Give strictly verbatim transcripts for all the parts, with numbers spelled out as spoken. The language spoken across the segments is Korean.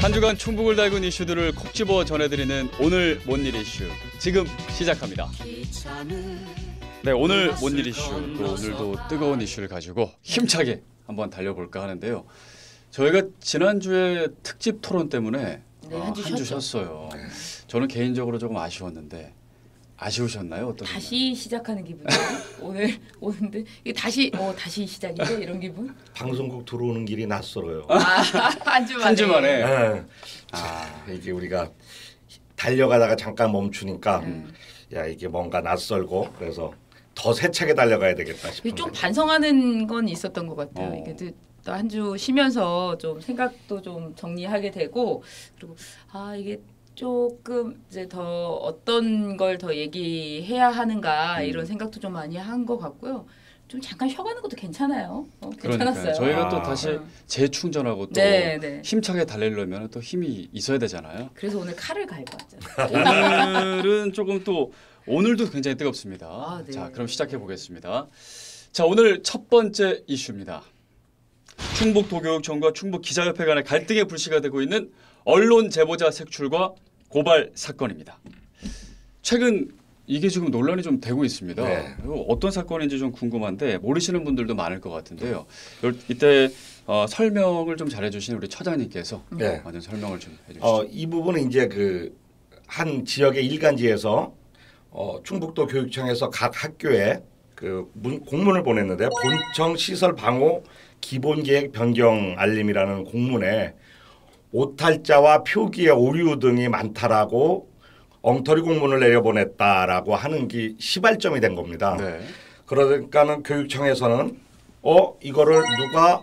한 주간 충북을 달군 이슈들을 콕 집어 전해드리는 오늘 뭔일 이슈 지금 시작합니다. 네, 오늘 뭔일 이슈 또 오늘도 뜨거운 이슈를 가지고 힘차게 한번 달려볼까 하는데요. 저희가 지난주에 특집 토론 때문에 네, 어, 한 주 한 주 쉬었어요. 저는 개인적으로 조금 아쉬웠는데 아쉬우셨나요? 어떤 다시 시작하는 기분이에요. 오늘 오는데 이게 다시 어 다시 시작이죠 이런 기분? 방송국 들어오는 길이 낯설어요. 아, 한 주 만에. 한 주 만에. 네. 아, 이게 우리가 달려가다가 잠깐 멈추니까 음. 야 이게 뭔가 낯설고 그래서 더 세차게 달려가야 되겠다 싶은 좀 생각. 반성하는 건 있었던 것 같아요. 어. 이게 또 한 주 쉬면서 좀 생각도 좀 정리하게 되고 그리고 아 이게 조금 이제 더 어떤 걸 더 얘기해야 하는가 음. 이런 생각도 좀 많이 한 것 같고요. 좀 잠깐 쉬어가는 것도 괜찮아요. 어, 그러니까요. 괜찮았어요. 저희가 아. 또 다시 재충전하고 또 네, 네. 힘차게 달리려면 또 힘이 있어야 되잖아요. 그래서 오늘 칼을 갈고 왔잖아요. 오늘은 조금 또 오늘도 굉장히 뜨겁습니다. 아, 네. 자, 그럼 시작해 보겠습니다. 자, 오늘 첫 번째 이슈입니다. 충북도교육청과 충북기자협회 간의 갈등의 불씨가 되고 있는 언론 제보자 색출과 고발 사건입니다. 최근 이게 지금 논란이 좀 되고 있습니다. 네. 어떤 사건인지 좀 궁금한데 모르시는 분들도 많을 것 같은데요. 이때 어, 설명을 좀 잘해주신 우리 처장님께서 네. 어, 좀 설명을 좀 해주시죠. 어, 이 부분은 이제 그 한 지역의 일간지에서 어, 충북도 교육청에서 각 학교에 그 문, 공문을 보냈는데 본청 시설 방호 기본계획 변경 알림이라는 공문에 오탈자와 표기의 오류 등이 많다라고 엉터리 공문을 내려보냈다라고 하는 게 시발점이 된 겁니다. 네. 그러니까는 교육청에서는 어 이거를 누가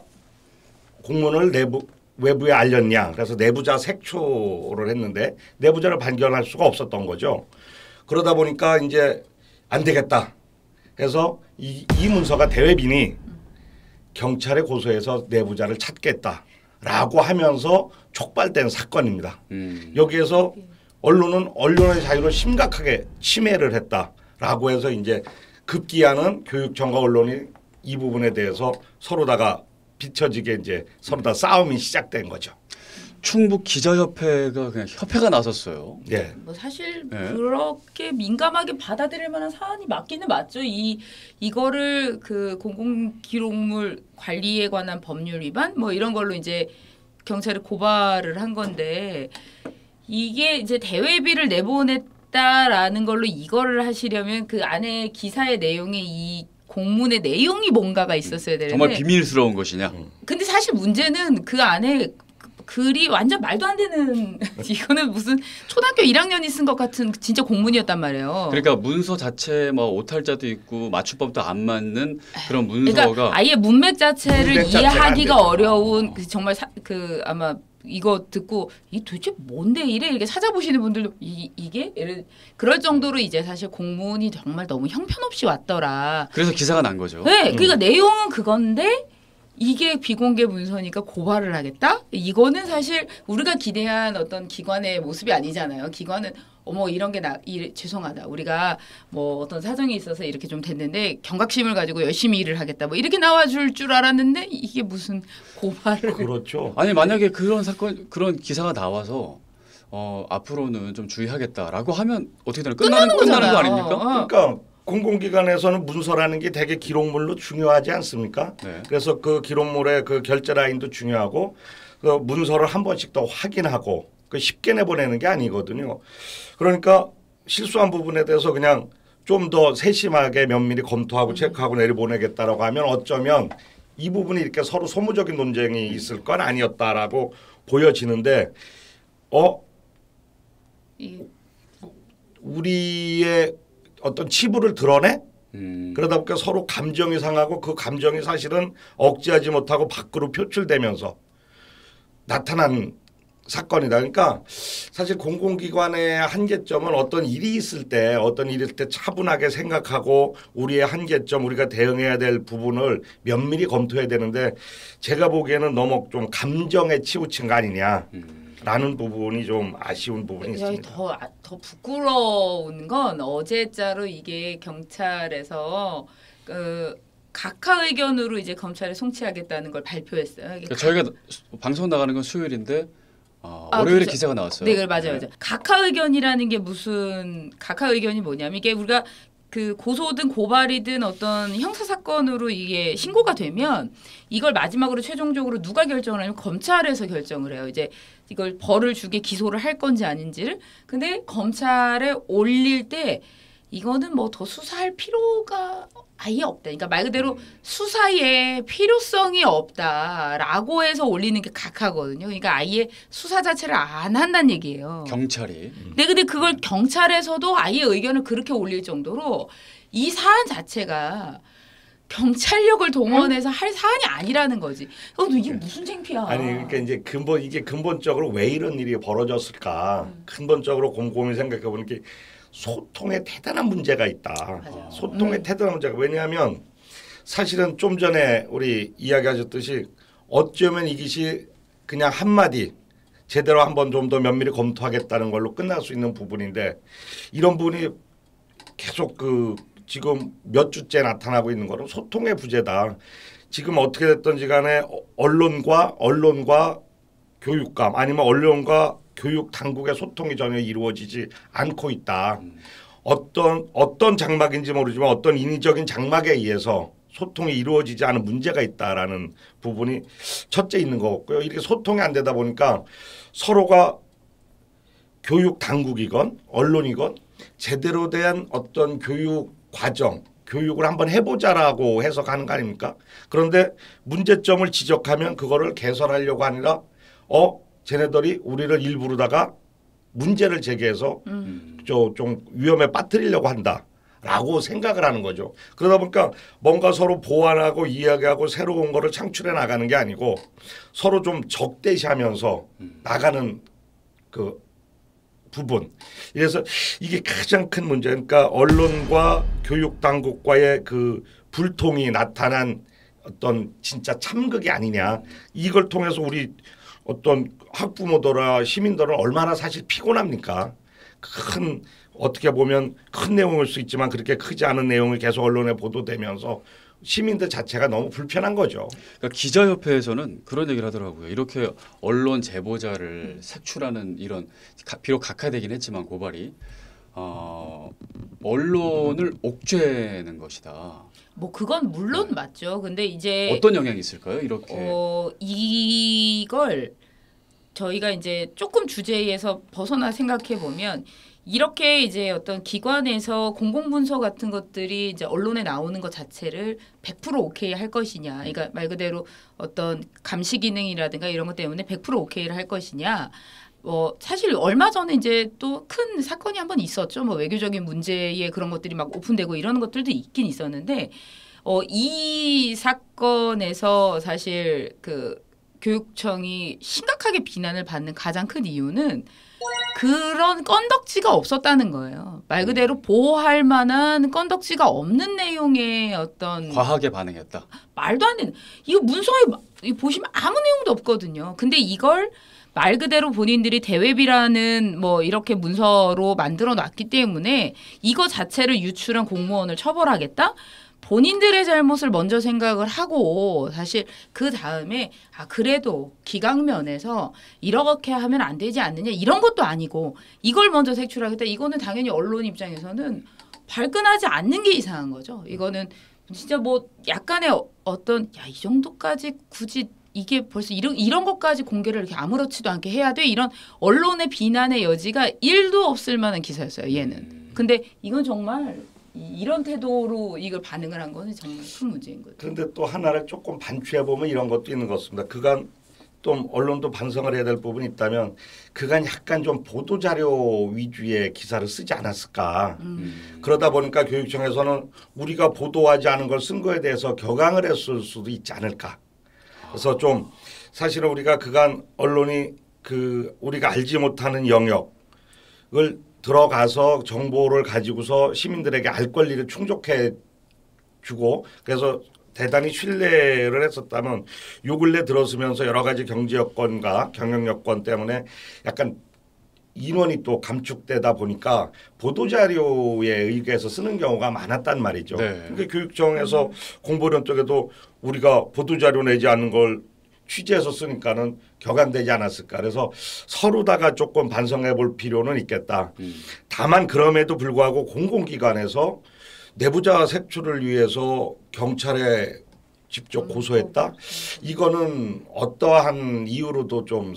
공문을 내부 외부에 알렸냐. 그래서 내부자 색초를 했는데 내부자를 발견할 수가 없었던 거죠. 그러다 보니까 이제 안 되겠다. 그래서 이, 이 문서가 대외빈이 경찰에 고소해서 내부자를 찾겠다라고 하면서 촉발된 사건입니다. 음. 여기에서 언론은 언론의 자유를 심각하게 침해를 했다라고 해서 이제 급기야는 교육청과 언론이 이 부분에 대해서 서로다가 비춰지게 이제 서로다 싸움이 시작된 거죠. 충북 기자협회가 그냥 협회가 나섰어요. 예. 뭐 사실 네. 그렇게 민감하게 받아들일 만한 사안이 맞기는 맞죠. 이 이거를 그 공공기록물 관리에 관한 법률 위반 뭐 이런 걸로 이제 경찰에 고발을 한 건데 이게 이제 대외비를 내보냈다라는 걸로 이거를 하시려면 그 안에 기사의 내용에 이 공문의 내용이 뭔가가 있었어야 되는데 정말 비밀스러운 것이냐? 근데 사실 문제는 그 안에 글이 완전 말도 안 되는 이거는 무슨 초등학교 일 학년이 쓴 것 같은 진짜 공문이었단 말이에요. 그러니까 문서 자체에 뭐 오탈자도 있고 맞춤법도 안 맞는 그런 문서가 그러니까 아예 문맥 자체를 문맥 자체가 안 이해하기가 되죠. 어려운 그 정말 사, 그 아마 이거 듣고 이 도대체 뭔데 이래 이렇게 찾아보시는 분들도 이, 이게 예를 그럴 정도로 이제 사실 공문이 정말 너무 형편없이 왔더라. 그래서 기사가 난 거죠. 네, 그러니까 음. 내용은 그건데 이게 비공개 문서니까 고발을 하겠다? 이거는 사실 우리가 기대한 어떤 기관의 모습이 아니잖아요. 기관은 어머 이런 게 나 죄송하다. 우리가 뭐 어떤 사정이 있어서 이렇게 좀 됐는데 경각심을 가지고 열심히 일을 하겠다. 뭐 이렇게 나와줄 줄 알았는데 이게 무슨 고발을 그렇죠. 아니 만약에 그런 사건 그런 기사가 나와서 어, 앞으로는 좀 주의하겠다라고 하면 어떻게 되나 끝나는 끝나는 거 아닙니까? 어. 그러니까 공공기관에서는 문서라는 게 되게 기록물로 중요하지 않습니까? 네. 그래서 그 기록물의 그 결제 라인도 중요하고 그 문서를 한 번씩 더 확인하고 그 쉽게 내보내는 게 아니거든요. 그러니까 실수한 부분에 대해서 그냥 좀 더 세심하게 면밀히 검토하고 음. 체크하고 내려보내겠다라고 하면 어쩌면 이 부분이 이렇게 서로 소모적인 논쟁이 있을 건 아니었다라고 보여지는데 어 이, 우리의 어떤 치부를 드러내? 음. 그러다 보니까 서로 감정이 상하고 그 감정이 사실은 억제하지 못하고 밖으로 표출되면서 나타난 사건이다. 그러니까 사실 공공기관의 한계점은 어떤 일이 있을 때 어떤 일일 때 차분하게 생각하고 우리의 한계점 우리가 대응해야 될 부분을 면밀히 검토해야 되는데 제가 보기에는 너무 좀 감정에 치우친 거 아니냐. 음. 라는 부분이 좀 아쉬운 부분이 있습니다. 더, 더 부끄러운 건 어제자로 이게 경찰에서 그 각하 의견으로 이제 검찰에 송치하겠다는 걸 발표했어요. 그러니까 저희가 방송 나가는 건 수요일인데 어, 아, 월요일에 그렇죠. 기사가 나왔어요. 네, 맞아요, 맞아요. 각하 의견이라는 게 무슨 각하 의견이 뭐냐면 이게 우리가 그 고소든 고발이든 어떤 형사 사건으로 이게 신고가 되면 이걸 마지막으로 최종적으로 누가 결정을 하냐면 검찰에서 결정을 해요. 이제 이걸 벌을 주게 기소를 할 건지 아닌지를. 근데 검찰에 올릴 때 이거는 뭐 더 수사할 필요가 아예 없다. 그러니까 말 그대로 수사에 필요성이 없다라고 해서 올리는 게 각하거든요. 그러니까 아예 수사 자체를 안 한다는 얘기예요. 경찰이. 네, 근데 그걸 경찰에서도 아예 의견을 그렇게 올릴 정도로 이 사안 자체가 경찰력을 동원해서 할 사안이 아니라는 거지. 어, 이게 무슨 창피야? 아니 그러니까 이제 근본 이게 근본적으로 왜 이런 일이 벌어졌을까? 음. 근본적으로 곰곰이 생각해 보는 게 소통에 대단한 문제가 있다. 맞아요. 소통에 음. 대단한 문제가 왜냐하면 사실은 좀 전에 우리 이야기하셨듯이 어쩌면 이것이 그냥 한마디 제대로 한번 좀 더 면밀히 검토하겠다는 걸로 끝날 수 있는 부분인데 이런 부분이 계속 그 지금 몇 주째 나타나고 있는 거는 소통의 부재다. 지금 어떻게 됐든지 간에 언론과 언론과 교육감 아니면 언론과 교육 당국의 소통이 전혀 이루어지지 않고 있다. 어떤 어떤 장막인지 모르지만 어떤 인위적인 장막에 의해서 소통이 이루어지지 않은 문제가 있다라는 부분이 첫째 있는 것 같고요. 이렇게 소통이 안 되다 보니까 서로가 교육 당국이건 언론이건 제대로 된 어떤 교육 과정, 교육을 한번 해보자라고 해서 가는 거 아닙니까? 그런데 문제점을 지적하면 그거를 개선하려고 아니라 어? 쟤네들이 우리를 일부르다가 문제를 제기해서 음. 저 좀 위험에 빠뜨리려고 한다라고 생각을 하는 거죠. 그러다 보니까 뭔가 서로 보완하고 이야기하고 새로운 거를 창출해 나가는 게 아니고 서로 좀 적대시하면서 나가는 그 부분. 그래서 이게 가장 큰 문제. 그러니까 언론과 교육 당국과의 그 불통이 나타난 어떤 진짜 참극이 아니냐. 이걸 통해서 우리 어떤 학부모들과 시민들은 얼마나 사실 피곤합니까? 큰 어떻게 보면 큰 내용일 수 있지만 그렇게 크지 않은 내용이 계속 언론에 보도되면서 시민들 자체가 너무 불편한 거죠. 그러니까 기자협회에서는 그런 얘기를 하더라고요. 이렇게 언론 제보자를 색출하는 이런 비록 각하되긴 했지만 고발이 어, 언론을 옥죄는 것이다. 뭐 그건 물론 네. 맞죠. 근데 이제 어떤 영향이 있을까요? 이렇게 어, 이걸 저희가 이제 조금 주제에서 벗어나 생각해 보면 이렇게 이제 어떤 기관에서 공공문서 같은 것들이 이제 언론에 나오는 것 자체를 백 퍼센트 오케이 할 것이냐. 그러니까 말 그대로 어떤 감시 기능이라든가 이런 것 때문에 백 퍼센트 오케이를 할 것이냐. 어, 사실 얼마 전에 이제 또 큰 사건이 한번 있었죠. 뭐 외교적인 문제에 그런 것들이 막 오픈되고 이런 것들도 있긴 있었는데 어, 이 사건에서 사실 그 교육청이 심각하게 비난을 받는 가장 큰 이유는 그런 건덕지가 없었다는 거예요. 말 그대로 보호할 만한 건덕지가 없는 내용의 어떤 과하게 반응했다. 말도 안 되는 이거 문서에 이거 보시면 아무 내용도 없거든요. 근데 이걸 말 그대로 본인들이 대외비라는 뭐 이렇게 문서로 만들어 놨기 때문에 이거 자체를 유출한 공무원을 처벌하겠다? 본인들의 잘못을 먼저 생각을 하고 사실 그 다음에 아 그래도 기강면에서 이렇게 하면 안 되지 않느냐 이런 것도 아니고 이걸 먼저 색출하겠다. 이거는 당연히 언론 입장에서는 발끈하지 않는 게 이상한 거죠. 이거는 진짜 뭐 약간의 어떤 야, 이 정도까지 굳이 이게 벌써 이런 이런 것까지 공개를 이렇게 아무렇지도 않게 해야 돼? 이런 언론의 비난의 여지가 일도 없을 만한 기사였어요. 얘는. 근데 이건 정말 이런 태도로 이걸 반응을 한 거는 정말 큰 문제인 거죠. 그런데 또 하나를 조금 반추해 보면 이런 것도 있는 것 같습니다. 그간 또 언론도 반성을 해야 될 부분이 있다면 그간 약간 좀 보도자료 위주의 기사를 쓰지 않았을까. 음. 그러다 보니까 교육청에서는 우리가 보도하지 않은 걸 쓴 거에 대해서 격앙을 했을 수도 있지 않을까. 그래서 좀 사실은 우리가 그간 언론이 그 우리가 알지 못하는 영역을 들어가서 정보를 가지고서 시민들에게 알 권리를 충족해 주고 그래서 대단히 신뢰를 했었다면 요 근래 들어서면서 여러 가지 경제 여건과 경영 여건 때문에 약간 인원이 또 감축되다 보니까 보도자료에 의해서 쓰는 경우가 많았단 말이죠. 네. 그러니까 교육청에서 공보련 쪽에도 우리가 보도자료 내지 않는 걸 취지에서 쓰니까는 격안되지 않았을까. 그래서 서로다가 조금 반성해 볼 필요는 있겠다. 음. 다만 그럼에도 불구하고 공공기관에서 내부자 색출을 위해서 경찰에 직접 고소했다. 이거는 어떠한 이유로도 좀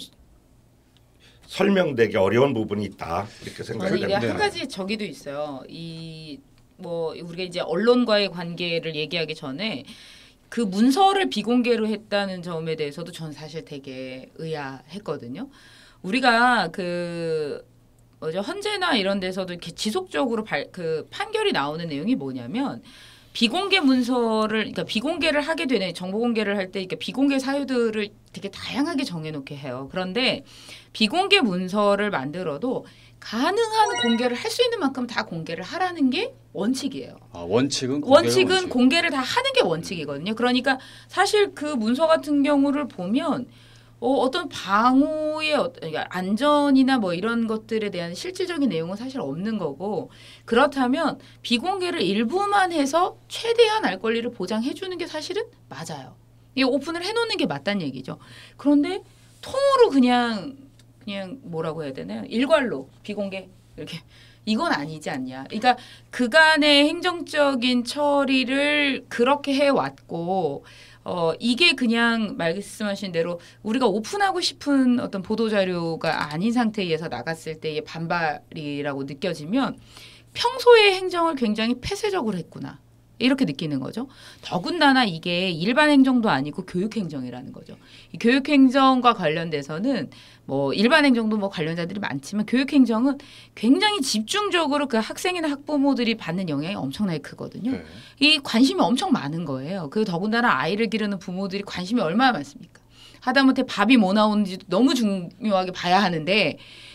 설명되기 어려운 부분이 있다. 이렇게 생각이 저는 이게 됩니다. 한 가지 저기도 있어요. 이 뭐 우리가 이제 언론과의 관계를 얘기하기 전에 그 문서를 비공개로 했다는 점에 대해서도 전 사실 되게 의아했거든요. 우리가 그 뭐죠 헌재나 이런 데서도 이렇게 지속적으로 발, 그 판결이 나오는 내용이 뭐냐면 비공개 문서를 그러니까 비공개를 하게 되네 정보 공개를 할 때 그러니까 비공개 사유들을 되게 다양하게 정해놓게 해요. 그런데 비공개 문서를 만들어도 가능한 공개를 할 수 있는 만큼 다 공개를 하라는 게 원칙이에요. 아, 원칙은 공개가 원칙은 원칙. 공개를 다 하는 게 원칙이거든요. 그러니까 사실 그 문서 같은 경우를 보면 어, 어떤 방호의 어떤 그러니까 안전이나 뭐 이런 것들에 대한 실질적인 내용은 사실 없는 거고 그렇다면 비공개를 일부만 해서 최대한 알 권리를 보장해 주는 게 사실은 맞아요. 이게 오픈을 해놓는 게 맞다는 얘기죠. 그런데 통으로 그냥 그냥 뭐라고 해야 되나요? 일괄로 비공개 이렇게 이건 아니지 않냐. 그러니까 그간의 행정적인 처리를 그렇게 해왔고 어 이게 그냥 말씀하신 대로 우리가 오픈하고 싶은 어떤 보도 자료가 아닌 상태에서 나갔을 때의 반발이라고 느껴지면 평소의 행정을 굉장히 폐쇄적으로 했구나. 이렇게 느끼는 거죠. 더군다나 이게 일반 행정도 아니고 교육 행정이라는 거죠. 이 교육 행정과 관련돼서는 뭐 일반 행정도 뭐 관련자들이 많지만 교육 행정은 굉장히 집중적으로 그 학생이나 학부모들이 받는 영향이 엄청나게 크거든요. 네. 이 관심이 엄청 많은 거예요. 그 더군다나 아이를 기르는 부모들이 관심이 얼마나 많습니까? 하다못해 밥이 뭐 나오는지도 너무 중요하게 봐야 하는데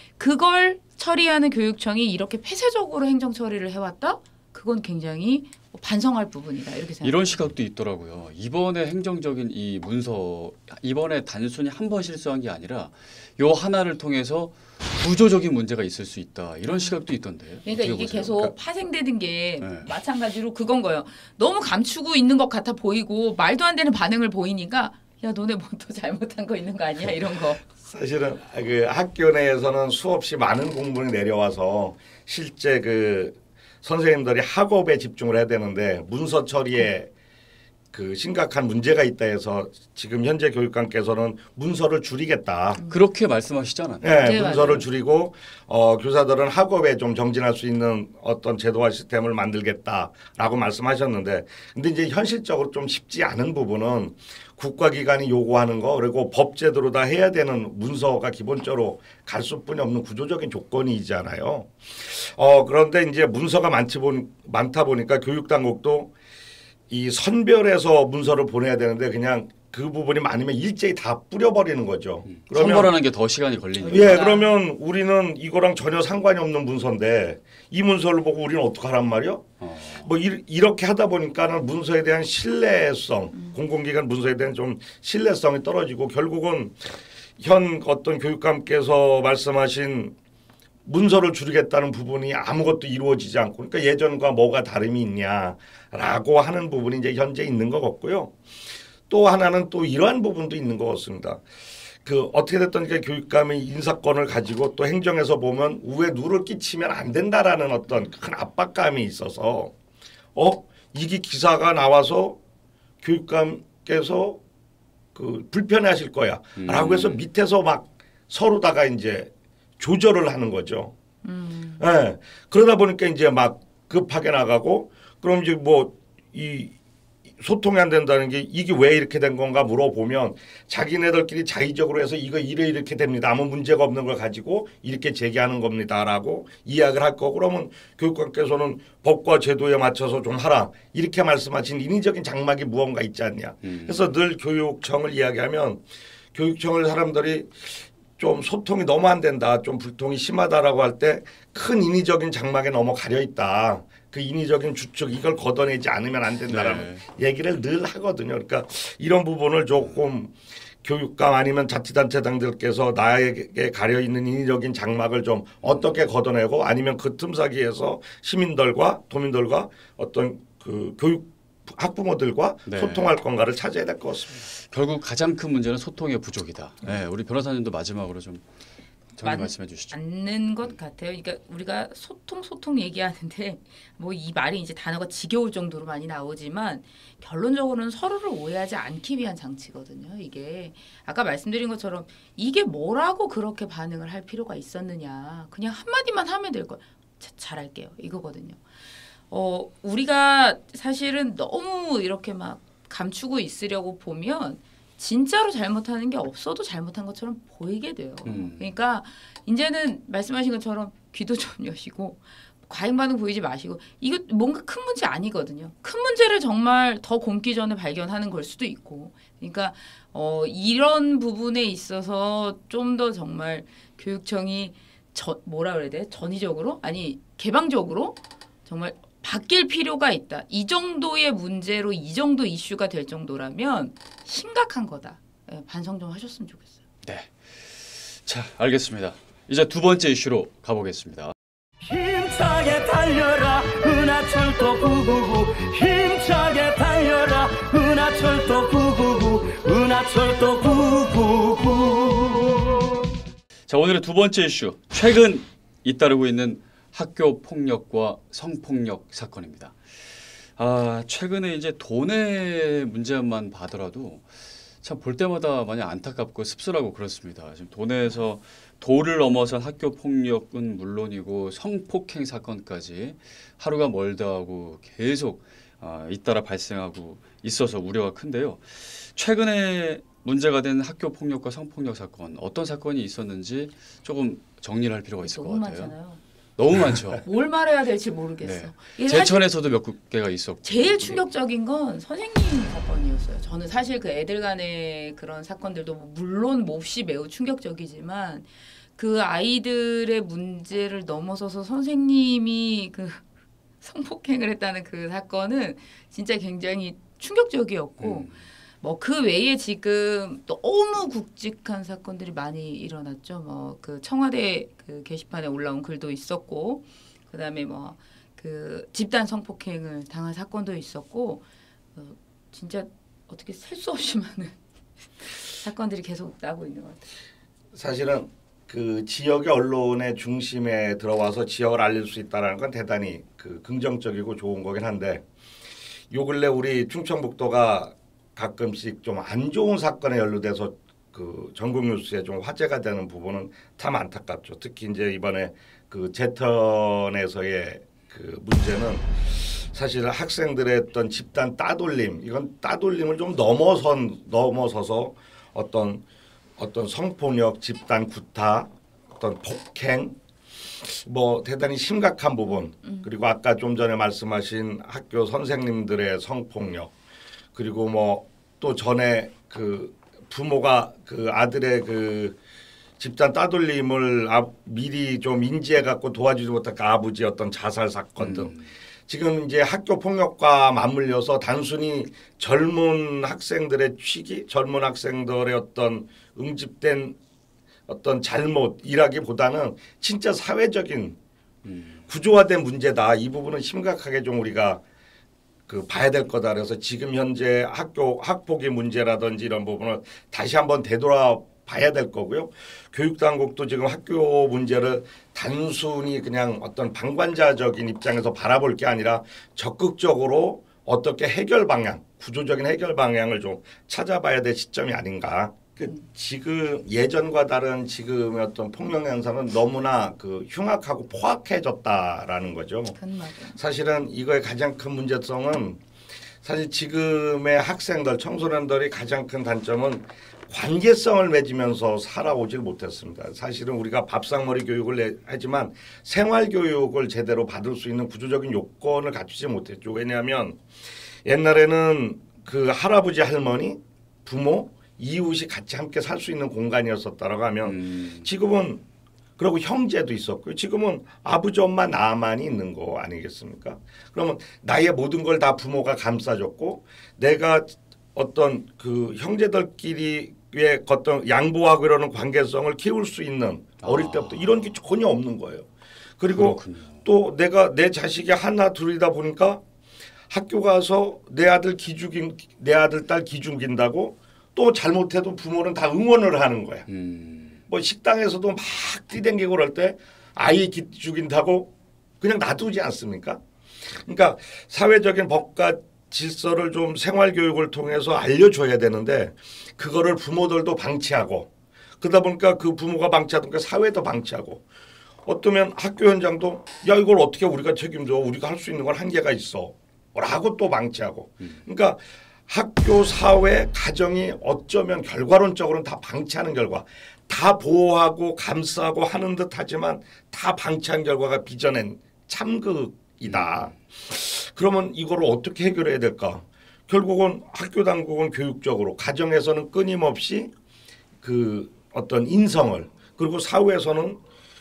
그걸 처리하는 교육청이 이렇게 폐쇄적으로 행정 처리를 해왔다? 그건 굉장히 반성할 부분이다 이렇게 생각합니다. 이런 시각도 있더라고요. 이번에 행정적인 이 문서 이번에 단순히 한 번 실수한 게 아니라 요 하나를 통해서 구조적인 문제가 있을 수 있다. 이런 시각도 있던데. 그러니까 이게 보세요? 계속 그러니까 파생되는 게 네. 마찬가지로 그건 거예요. 너무 감추고 있는 것 같아 보이고 말도 안 되는 반응을 보이니까 야 너네 뭐 또 잘못한 거 있는 거 아니야 이런 거. 사실은 그 학교 내에서는 수없이 많은 공문이 내려와서 실제 그 선생님들이 학업에 집중을 해야 되는데 문서 처리에 그 심각한 문제가 있다 해서 지금 현재 교육감께서는 문서를 줄이겠다. 그렇게 말씀하시잖아요. 네, 네, 문서를 맞아요. 줄이고 어, 교사들은 학업에 좀 정진할 수 있는 어떤 제도화 시스템을 만들겠다라고 말씀하셨는데 근데 이제 현실적으로 좀 쉽지 않은 부분은 국가기관이 요구하는 거 그리고 법제도로 다 해야 되는 문서가 기본적으로 갈 수뿐이 없는 구조적인 조건이잖아요. 어, 그런데 이제 문서가 많지 본, 많다 보니까 교육당국도 이 선별해서 문서를 보내야 되는데 그냥 그 부분이 많으면 일제히 다 뿌려버리는 거죠. 그러면 선발하는 게 더 시간이 걸리니까. 예, 그러면 우리는 이거랑 전혀 상관이 없는 문서인데 이 문서를 보고 우리는 어떻게 하란 말이요? 어. 뭐 이, 이렇게 하다 보니까는 문서에 대한 신뢰성, 음. 공공기관 문서에 대한 좀 신뢰성이 떨어지고 결국은 현 어떤 교육감께서 말씀하신 문서를 줄이겠다는 부분이 아무것도 이루어지지 않고 그러니까 예전과 뭐가 다름이 있냐라고 하는 부분이 이제 현재 있는 것 같고요. 또 하나는 또 이러한 부분도 있는 것 같습니다. 그 어떻게 됐든 그 교육감이 인사권을 가지고 또 행정에서 보면 우에 누를 끼치면 안 된다라는 어떤 큰 압박감이 있어서 어 이게 기사가 나와서 교육감께서 그 불편해하실 거야라고 해서 밑에서 막 서로다가 이제 조절을 하는 거죠. 음. 네. 그러다 보니까 이제 막 급하게 나가고 그럼 이제 뭐 이 소통이 안 된다는 게 이게 왜 이렇게 된 건가 물어보면 자기네들끼리 자의적으로 해서 이거 이래 이렇게 됩니다. 아무 문제가 없는 걸 가지고 이렇게 제기하는 겁니다라고 이야기를 할 거고 그러면 교육감께서는 법과 제도에 맞춰서 좀 하라 이렇게 말씀하신 인위적인 장막이 무언가 있지 않냐. 음. 그래서 늘 교육청을 이야기하면 교육청을 사람들이 좀 소통이 너무 안 된다. 좀 불통이 심하다라고 할 때 큰 인위적인 장막에 너무 가려 있다. 그 인위적인 주축 이걸 걷어내지 않으면 안 된다라는 네. 얘기를 늘 하거든요. 그러니까 이런 부분을 조금 교육감 아니면 자치단체장들께서 나에게 가려 있는 인위적인 장막을 좀 어떻게 걷어내고 아니면 그 틈사이에서 시민들과 도민들과 어떤 그 교육 학부모들과 네. 소통할 건가를 찾아야 될 것 같습니다. 결국 가장 큰 문제는 소통의 부족이다. 네, 우리 변호사님도 마지막으로 좀 정리 말씀해 주시죠. 맞는 것 같아요. 그러니까 우리가 소통 소통 얘기하는데 뭐 이 말이 이제 단어가 지겨울 정도로 많이 나오지만 결론적으로는 서로를 오해하지 않기 위한 장치거든요. 이게 아까 말씀드린 것처럼 이게 뭐라고 그렇게 반응을 할 필요가 있었느냐. 그냥 한마디만 하면 될 걸. 잘할게요. 이거거든요. 어, 우리가 사실은 너무 이렇게 막 감추고 있으려고 보면 진짜로 잘못하는 게 없어도 잘못한 것처럼 보이게 돼요. 음. 그러니까 이제는 말씀하신 것처럼 귀도 좀 여시고 과잉 반응 보이지 마시고 이거 뭔가 큰 문제 아니거든요. 큰 문제를 정말 더 곪기 전에 발견하는 걸 수도 있고 그러니까 어, 이런 부분에 있어서 좀 더 정말 교육청이 저, 뭐라 그래야 돼? 전위적으로? 아니 개방적으로 정말 바뀔 필요가 있다. 이 정도의 문제로 이 정도 이슈가 될 정도라면 심각한 거다. 네, 반성 좀 하셨으면 좋겠어요. 네, 자 알겠습니다. 이제 두 번째 이슈로 가보겠습니다. 힘차게 달려라 은하철도 구구구 힘차게 달려라 은하철도 구구구 은하철도 구구구. 자 오늘의 두 번째 이슈, 최근 잇따르고 있는 학교 폭력과 성폭력 사건입니다. 아 최근에 이제 돈의 문제만 봐더라도 참 볼 때마다 많이 안타깝고 씁쓸하고 그렇습니다. 지금 돈에서 도를 넘어선 학교 폭력은 물론이고 성폭행 사건까지 하루가 멀다 하고 계속 아, 잇따라 발생하고 있어서 우려가 큰데요. 최근에 문제가 된 학교 폭력과 성폭력 사건 어떤 사건이 있었는지 조금 정리를 할 필요가 있을 것 너무 같아요. 많잖아요. 너무 많죠. 뭘 말해야 될지 모르겠어. 네. 제천에서도 몇 개가 있었고. 제일 충격적인 건 선생님 사건이었어요. 저는 사실 그 애들 간의 그런 사건들도 물론 몹시 매우 충격적이지만 그 아이들의 문제를 넘어서서 선생님이 그 성폭행을 했다는 그 사건은 진짜 굉장히 충격적이었고 음. 뭐 그 외에 지금 너무 굵직한 사건들이 많이 일어났죠. 뭐 그 청와대 그 게시판에 올라온 글도 있었고, 그다음에 뭐 그 집단 성폭행을 당한 사건도 있었고, 어, 진짜 어떻게 셀 수 없이 많은 사건들이 계속 나고 있는 것 같아요. 사실은 그 지역의 언론의 중심에 들어와서 지역을 알릴 수 있다는 건 대단히 그 긍정적이고 좋은 거긴 한데 요 근래 우리 충청북도가 가끔씩 좀 안 좋은 사건에 연루돼서 그 전국 뉴스에 좀 화제가 되는 부분은 참 안타깝죠. 특히 이제 이번에 그 제천에서의 그 문제는 사실 학생들의 어떤 집단 따돌림, 이건 따돌림을 좀 넘어선 넘어서서 어떤 어떤 성폭력, 집단 구타, 어떤 폭행, 뭐 대단히 심각한 부분, 그리고 아까 좀 전에 말씀하신 학교 선생님들의 성폭력, 그리고 뭐 또 전에 그 부모가 그 아들의 그 집단 따돌림을 아, 미리 좀 인지해 갖고 도와주지 못한 그 아버지 어떤 자살 사건 등 음. 지금 이제 학교 폭력과 맞물려서 단순히 젊은 학생들의 취기, 젊은 학생들의 어떤 응집된 어떤 잘못이라기보다는 진짜 사회적인 음. 구조화된 문제다. 이 부분은 심각하게 좀 우리가 그 봐야 될 거다. 그래서 지금 현재 학교 학폭의 문제라든지 이런 부분을 다시 한번 되돌아 봐야 될 거고요. 교육당국도 지금 학교 문제를 단순히 그냥 어떤 방관자적인 입장에서 바라볼 게 아니라 적극적으로 어떻게 해결 방향, 구조적인 해결 방향을 좀 찾아봐야 될 시점이 아닌가. 그 지금 예전과 다른 지금의 어떤 폭력 현상은 너무나 그 흉악하고 포악해졌다라는 거죠. 그건 맞아요. 사실은 이거의 가장 큰 문제성은 사실 지금의 학생들, 청소년들이 가장 큰 단점은 관계성을 맺으면서 살아오질 못했습니다. 사실은 우리가 밥상머리 교육을 하지만 생활 교육을 제대로 받을 수 있는 구조적인 요건을 갖추지 못했죠. 왜냐하면 옛날에는 그 할아버지, 할머니, 부모, 이웃이 같이 함께 살 수 있는 공간이었었다라고 하면 음. 지금은 그리고 형제도 있었고요. 지금은 아버지, 엄마, 나만이 있는 거 아니겠습니까? 그러면 나의 모든 걸 다 부모가 감싸줬고 내가 어떤 그 형제들끼리의 어떤 양보하고 이러는 관계성을 키울 수 있는 어릴 때부터 이런 게 전혀 없는 거예요. 그리고 그렇군요. 또 내가 내 자식이 하나 둘이다 보니까 학교 가서 내 아들 기죽인 내 아들 딸 기죽인다고 또 잘못해도 부모는 다 응원을 하는 거야. 음. 뭐 식당에서도 막 뛰댕기고 그럴 때 아이 기죽인다고 그냥 놔두지 않습니까? 그러니까 사회적인 법과 질서를 좀 생활교육을 통해서 알려줘야 되는데 그거를 부모들도 방치하고 그러다 보니까 그 부모가 방치하니까 사회도 방치하고 어쩌면 학교 현장도 야 이걸 어떻게 우리가 책임져 우리가 할 수 있는 건 한계가 있어 라고 또 방치하고 그러니까 학교 사회 가정이 어쩌면 결과론적으로는 다 방치하는 결과 다 보호하고 감싸고 하는 듯 하지만 다 방치한 결과가 빚어낸 참극이다. 그러면 이거를 어떻게 해결해야 될까? 결국은 학교 당국은 교육적으로 가정에서는 끊임없이 그 어떤 인성을 그리고 사회에서는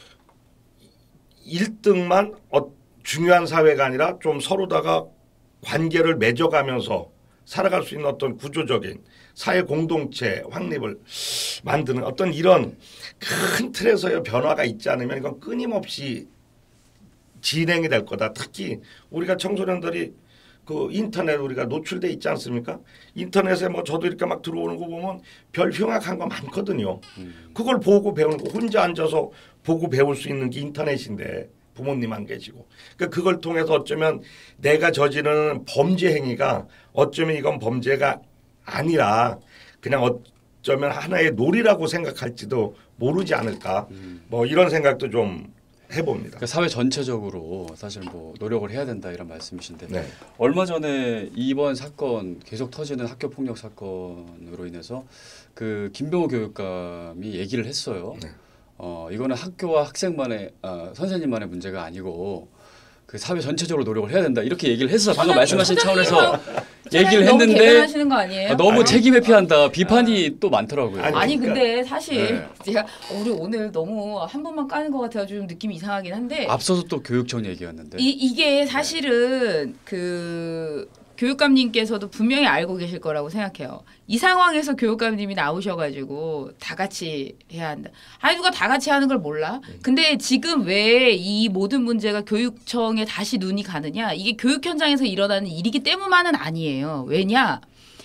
일 등만 어, 중요한 사회가 아니라 좀 서로다가 관계를 맺어가면서 살아갈 수 있는 어떤 구조적인 사회 공동체 확립을 만드는 어떤 이런 큰 틀에서의 변화가 있지 않으면 이건 끊임없이 진행이 될 거다. 특히 우리가 청소년들이 그 인터넷 우리가 노출돼 있지 않습니까? 인터넷에 뭐 저도 이렇게 막 들어오는 거 보면 별 흉악한 거 많거든요. 음. 그걸 보고 배우는 거 혼자 앉아서 보고 배울 수 있는 게 인터넷인데 부모님 안 계시고 그러니까 그걸 통해서 어쩌면 내가 저지르는 범죄 행위가 어쩌면 이건 범죄가 아니라 그냥 어쩌면 하나의 놀이라고 생각할지도 모르지 않을까 음. 뭐 이런 생각도 좀 해봅니다. 그러니까 사회 전체적으로 사실 뭐 노력을 해야 된다 이런 말씀이신데 네. 얼마 전에 이번 사건 계속 터지는 학교 폭력 사건으로 인해서 그 김병호 교육감이 얘기를 했어요. 네. 어 이거는 학교와 학생만의 어, 선생님만의 문제가 아니고 그 사회 전체적으로 노력을 해야 된다 이렇게 얘기를 했어. 방금 말씀하신 차원에서 얘기를 너무 했는데 개변하시는 거 아니에요? 아, 너무 아니, 책임 회피한다 비판이 아, 또 많더라고요. 아니, 아니 그러니까, 근데 사실 네. 제가 우리 오늘 너무 한 번만 까는 것 같아서 좀 느낌이 이상하긴 한데 앞서서 또 교육청 얘기였는데 이, 이게 사실은 그 교육감님께서도 분명히 알고 계실 거라고 생각해요. 이 상황에서 교육감님이 나오셔가지고 다 같이 해야 한다. 아니 누가 다 같이 하는 걸 몰라? 근데 지금 왜 이 모든 문제가 교육청에 다시 눈이 가느냐? 이게 교육 현장에서 일어나는 일이기 때문만은 아니에요. 왜냐?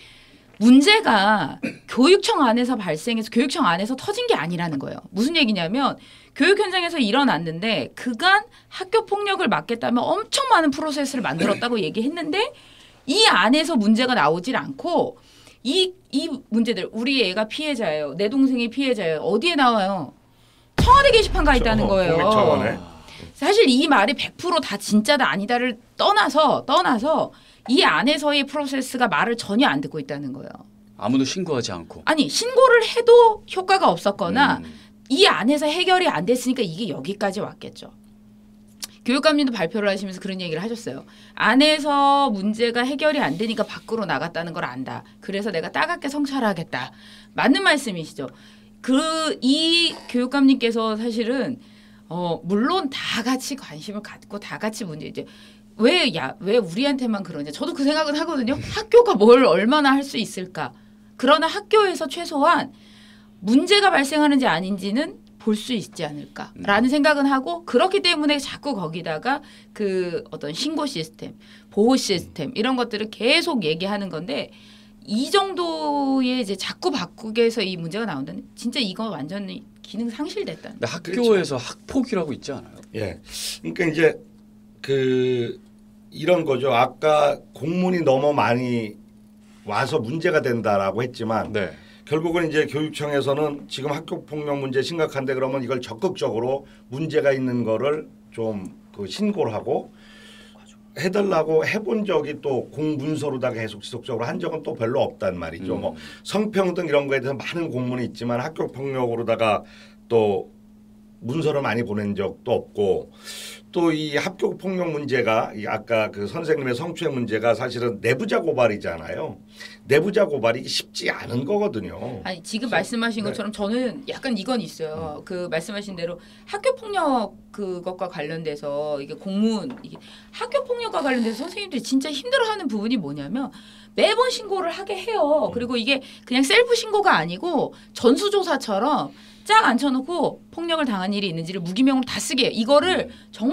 문제가 교육청 안에서 발생해서 교육청 안에서 터진 게 아니라는 거예요. 무슨 얘기냐면 교육 현장에서 일어났는데 그간 학교 폭력을 막겠다면 엄청 많은 프로세스를 만들었다고 얘기했는데 이 안에서 문제가 나오질 않고 이, 이 문제들 우리 애가 피해자예요. 내 동생이 피해자예요. 어디에 나와요? 청와대 게시판 가 있다는 거예요. 국민청원에. 사실 이 말이 백 퍼센트 다 진짜다 아니다를 떠나서 떠나서 이 안에서의 프로세스가 말을 전혀 안 듣고 있다는 거예요. 아무도 신고하지 않고. 아니 신고를 해도 효과가 없었거나 음. 이 안에서 해결이 안 됐으니까 이게 여기까지 왔겠죠. 교육감님도 발표를 하시면서 그런 얘기를 하셨어요. 안에서 문제가 해결이 안 되니까 밖으로 나갔다는 걸 안다. 그래서 내가 따갑게 성찰하겠다. 맞는 말씀이시죠. 그 이 교육감님께서 사실은 어 물론 다 같이 관심을 갖고 다 같이 문제 이제 왜 야 왜 우리한테만 그러냐. 저도 그 생각은 하거든요. 학교가 뭘 얼마나 할 수 있을까. 그러나 학교에서 최소한 문제가 발생하는지 아닌지는 볼 수 있지 않을까라는 생각은 하고 그렇기 때문에 자꾸 거기다가 그 어떤 신고 시스템, 보호 시스템 이런 것들을 계속 얘기하는 건데 이 정도의 이제 자꾸 바꾸게 해서 이 문제가 나온다는 진짜 이건 완전히 기능 상실됐다. 근데 학교에서 그렇죠. 학폭이라고 있지 않아요? 예, 그러니까 이제 그 이런 거죠. 아까 공문이 너무 많이 와서 문제가 된다라고 했지만. 네. 결국은 이제 교육청에서는 지금 학교 폭력 문제 심각한데 그러면 이걸 적극적으로 문제가 있는 거를 좀 그 신고를 하고 해달라고 해본 적이 또 공문서로다가 계속 지속적으로 한 적은 또 별로 없단 말이죠. 음. 뭐 성평등 이런 거에 대해서 많은 공문이 있지만 학교 폭력으로다가 또 문서를 많이 보낸 적도 없고 또 이 학교 폭력 문제가 이 아까 그 선생님의 성추행 문제가 사실은 내부자 고발이잖아요. 내부자 고발이 쉽지 않은 거거든요. 아니 지금 말씀하신 네. 것처럼 저는 약간 이건 있어요. 음. 그 말씀하신 대로 학교 폭력 그것과 관련돼서 이게 공문 이게 학교 폭력과 관련돼서 선생님들이 진짜 힘들어하는 부분이 뭐냐면 매번 신고를 하게 해요. 음. 그리고 이게 그냥 셀프 신고가 아니고 전수조사처럼 쫙 앉혀놓고 폭력을 당한 일이 있는지를 무기명으로 다 쓰게 해요. 이거를 정말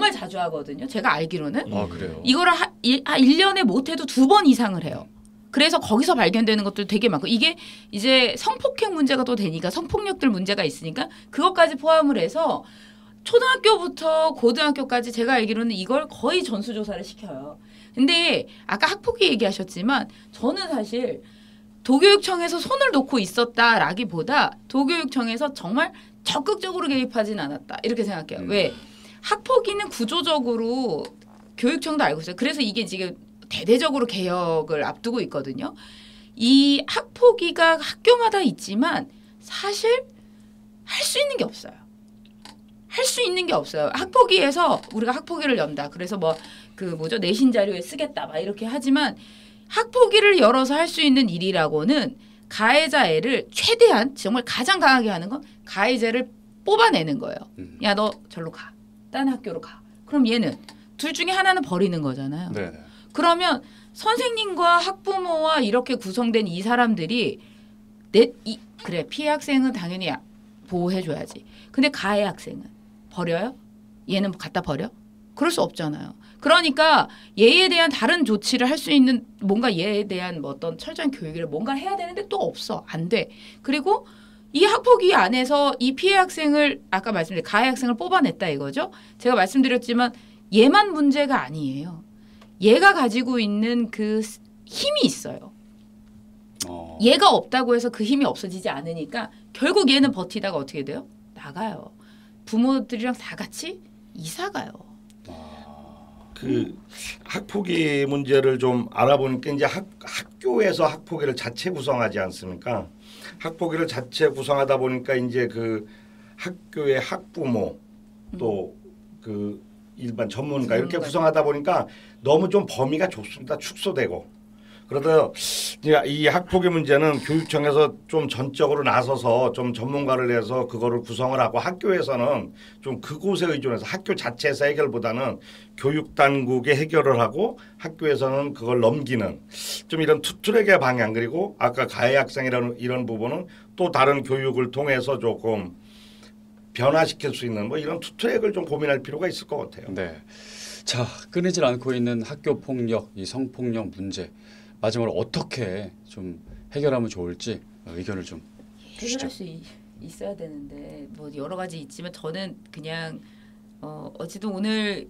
정말 자주 하거든요. 제가 알기로는. 아 그래요. 이거를 하, 일, 아, 일 년에 못해도 두 번 이상을 해요. 그래서 거기서 발견되는 것들 되게 많고 이게 이제 성폭행 문제가 또 되니까 성폭력들 문제가 있으니까 그것까지 포함을 해서 초등학교부터 고등학교까지 제가 알기로는 이걸 거의 전수조사를 시켜요. 근데 아까 학폭위 얘기하셨지만 저는 사실 도교육청에서 손을 놓고 있었다라기보다 도교육청에서 정말 적극적으로 개입하진 않았다 이렇게 생각해요. 음. 왜? 학폭위는 구조적으로 교육청도 알고 있어요. 그래서 이게 지금 대대적으로 개혁을 앞두고 있거든요. 이 학폭위가 학교마다 있지만 사실 할 수 있는 게 없어요. 할 수 있는 게 없어요. 학폭위에서 우리가 학폭위를 연다. 그래서 뭐 그 뭐죠 내신 자료에 쓰겠다 막 이렇게 하지만 학폭위를 열어서 할 수 있는 일이라고는 가해자애를 최대한 정말 가장 강하게 하는 건 가해자를 뽑아내는 거예요. 음. 야 너 절로 가. 딴 학교로 가. 그럼 얘는 둘 중에 하나는 버리는 거잖아요. 네. 그러면 선생님과 학부모와 이렇게 구성된 이 사람들이 내, 이, 그래 피해 학생은 당연히 보호해줘야지. 근데 가해 학생은 버려요? 얘는 갖다 버려? 그럴 수 없잖아요. 그러니까 얘에 대한 다른 조치를 할 수 있는 뭔가 얘에 대한 뭐 어떤 철저한 교육을 뭔가 해야 되는데 또 없어. 안 돼. 그리고 이 학폭위 안에서 이 피해 학생을 아까 말씀드린 가해 학생을 뽑아냈다 이거죠. 제가 말씀드렸지만 얘만 문제가 아니에요. 얘가 가지고 있는 그 힘이 있어요. 어. 얘가 없다고 해서 그 힘이 없어지지 않으니까 결국 얘는 버티다가 어떻게 돼요? 나가요. 부모들이랑 다 같이 이사 가요. 그 학폭위 문제를 좀 알아보니까 이제 학, 학교에서 학폭위를 자체 구성하지 않습니까? 학폭위를 자체 구성하다 보니까 이제 그 학교의 학부모 또 그 일반 전문가 이렇게 구성하다 보니까 너무 좀 범위가 좁습니다. 축소되고. 그러다 이 학폭위 문제는 교육청에서 좀 전적으로 나서서 좀 전문가를 내서 그거를 구성을 하고 학교에서는 좀 그곳에 의존해서 학교 자체에서 해결보다는 교육당국에 해결을 하고 학교에서는 그걸 넘기는 좀 이런 투트랙의 방향 그리고 아까 가해 학생이라는 이런 부분은 또 다른 교육을 통해서 조금 변화시킬 수 있는 뭐 이런 투트랙을 좀 고민할 필요가 있을 것 같아요. 네. 자 끊이질 않고 있는 학교 폭력, 이 성폭력 문제 마지막으로 어떻게 좀 해결하면 좋을지 의견을 좀 주시죠. 해결할 수 있, 있어야 되는데 뭐 여러 가지 있지만 저는 그냥 어, 어쨌든 오늘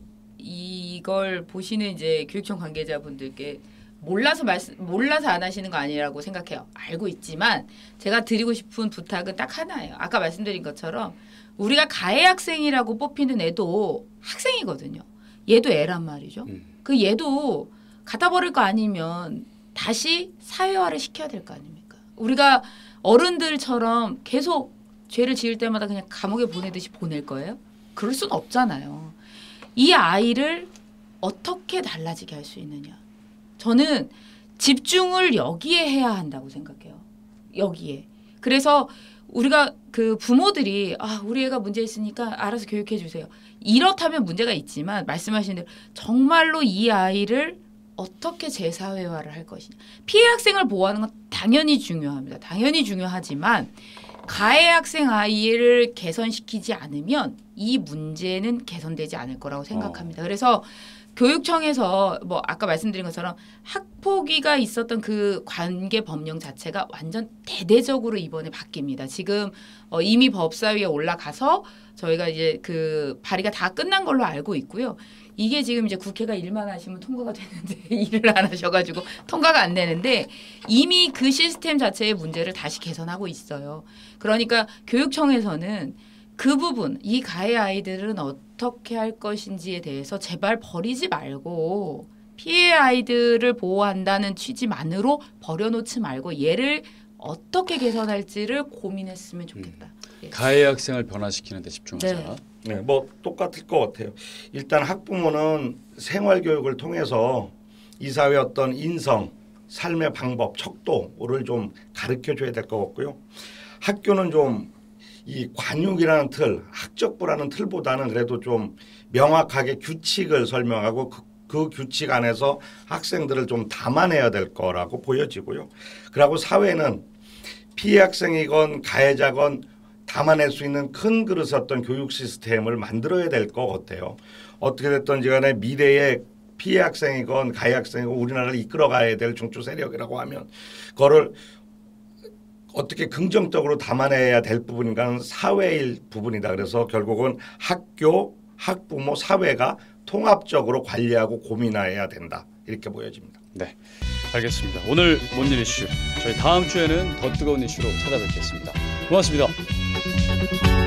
이걸 보시는 이제 교육청 관계자분들께 몰라서 말씀 몰라서 안 하시는 거 아니라고 생각해요. 알고 있지만 제가 드리고 싶은 부탁은 딱 하나예요. 아까 말씀드린 것처럼 우리가 가해 학생이라고 뽑히는 애도 학생이거든요. 얘도 애란 말이죠. 음. 그 얘도 갖다 버릴 거 아니면 다시 사회화를 시켜야 될 거 아닙니까? 우리가 어른들처럼 계속 죄를 지을 때마다 그냥 감옥에 보내듯이 보낼 거예요? 그럴 순 없잖아요. 이 아이를 어떻게 달라지게 할 수 있느냐. 저는 집중을 여기에 해야 한다고 생각해요. 여기에. 그래서 우리가 그 부모들이 아 우리 애가 문제 있으니까 알아서 교육해 주세요. 이렇다면 문제가 있지만 말씀하신 대로 정말로 이 아이를 어떻게 재사회화를 할 것이냐. 피해 학생을 보호하는 건 당연히 중요합니다. 당연히 중요하지만 가해 학생 아이를 개선시키지 않으면 이 문제는 개선되지 않을 거라고 생각합니다. 그래서 교육청에서 뭐 아까 말씀드린 것처럼 학폭위가 있었던 그 관계 법령 자체가 완전 대대적으로 이번에 바뀝니다. 지금 어 이미 법사위에 올라가서 저희가 이제 그 발의가 다 끝난 걸로 알고 있고요. 이게 지금 이제 국회가 일만 하시면 통과가 되는데 일을 안 하셔가지고 통과가 안 되는데 이미 그 시스템 자체의 문제를 다시 개선하고 있어요. 그러니까 교육청에서는 그 부분, 이 가해 아이들은 어떻게 할 것인지에 대해서 제발 버리지 말고 피해 아이들을 보호한다는 취지만으로 버려놓지 말고 얘를 어떻게 개선할지를 고민했으면 좋겠다. 음. 예. 가해 학생을 변화시키는 데 집중하자. 네. 네, 뭐 똑같을 것 같아요. 일단 학부모는 생활교육을 통해서 이 사회의 어떤 인성, 삶의 방법, 척도를 좀 가르쳐줘야 될 것 같고요. 학교는 좀 이 관육이라는 틀, 학적부라는 틀보다는 그래도 좀 명확하게 규칙을 설명하고 그, 그 규칙 안에서 학생들을 좀 담아내야 될 거라고 보여지고요. 그리고 사회는 피해 학생이건 가해자건 담아낼 수 있는 큰 그릇의 어떤 교육 시스템을 만들어야 될 것 같아요. 어떻게 됐든지 간에 미래의 피해 학생이건 가해 학생이건 우리나라를 이끌어가야 될 중추 세력이라고 하면 그거를 어떻게 긍정적으로 담아내야 될 부분인가는 사회일 부분이다. 그래서 결국은 학교, 학부모, 사회가 통합적으로 관리하고 고민해야 된다. 이렇게 보여집니다. 네, 알겠습니다. 오늘 뭔일 이슈 저희 다음 주에는 더 뜨거운 이슈로 찾아뵙겠습니다. 고맙습니다.